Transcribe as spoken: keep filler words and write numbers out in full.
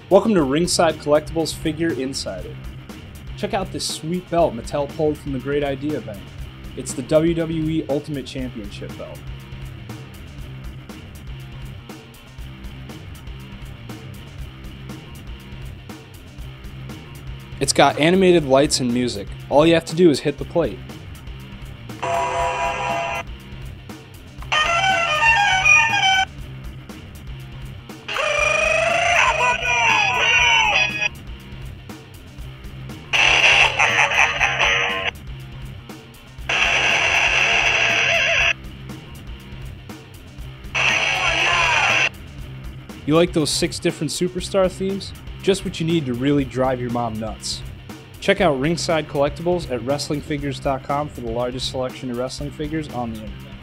Welcome to Ringside Collectibles Figure Insider. Check out this sweet belt Mattel pulled from the Great Idea event. It's the W W E Ultimate Championship belt. It's got animated lights and music. All you have to do is hit the plate. You like those six different superstar themes? Just what you need to really drive your mom nuts. Check out Ringside Collectibles at wrestling figures dot com for the largest selection of wrestling figures on the internet.